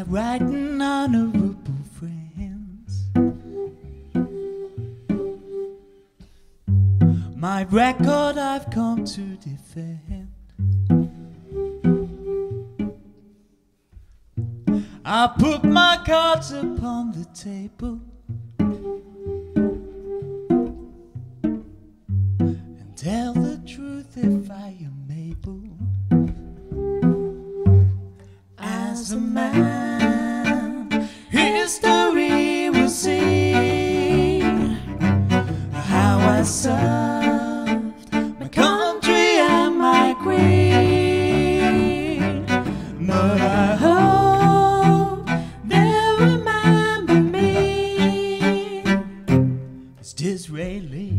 my right and honorable friends, my record I've come to defend. I put my cards upon the table and tell the truth if I am able. As a man, history will see how I served my country and my queen. But I hope they'll remember me as Disraeli.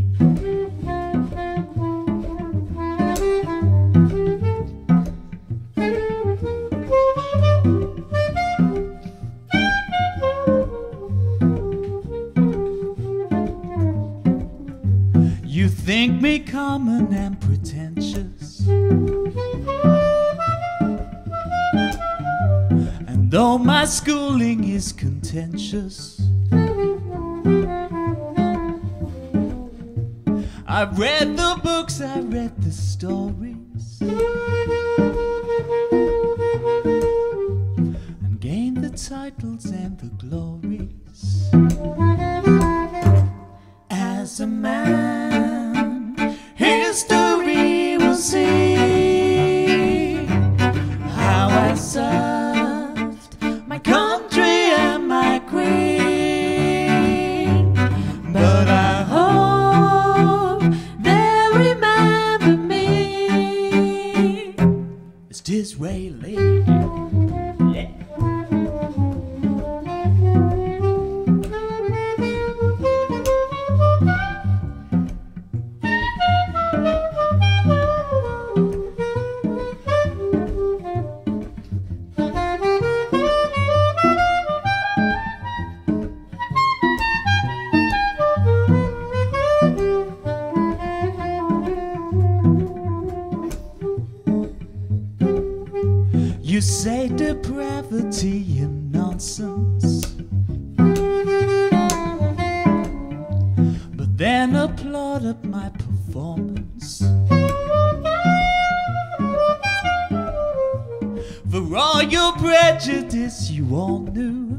You think me common and pretentious, and though my schooling is contentious, I've read the books, I read the stories, and gained the titles and the glories. As a man, history will see how I served my country and my queen. But I hope they'll remember me as Disraeli. Yeah. You say depravity and nonsense, but then applaud at my performance. For all your prejudice, you all knew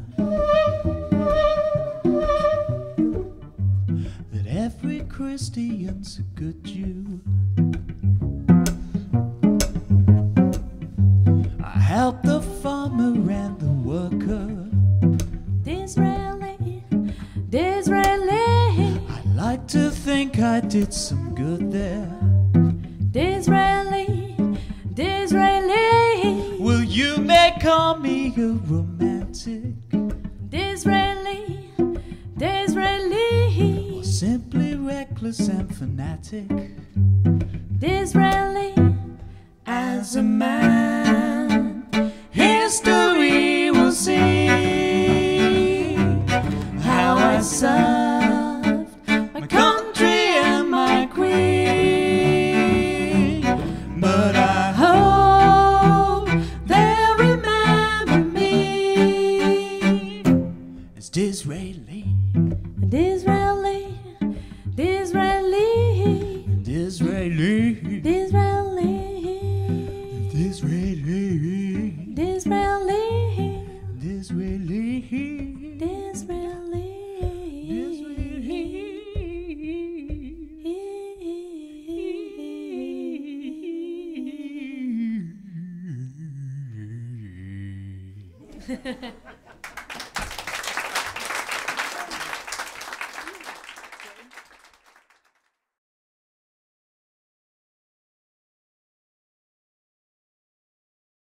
that every Christian's a good Jew. Help the farmer and the worker. Disraeli, Disraeli. I like to think I did some good there. Disraeli, Disraeli. Will you may call me a romantic? Disraeli, Disraeli. Or simply reckless and fanatic? Disraeli. As a man, history will see how I served my country and my queen. But I hope they'll remember me as Disraeli. Disraeli, Disraeli. Disraeli. Disraeli. Disraeli. Disraeli. Disraeli. Disraeli. Disraeli.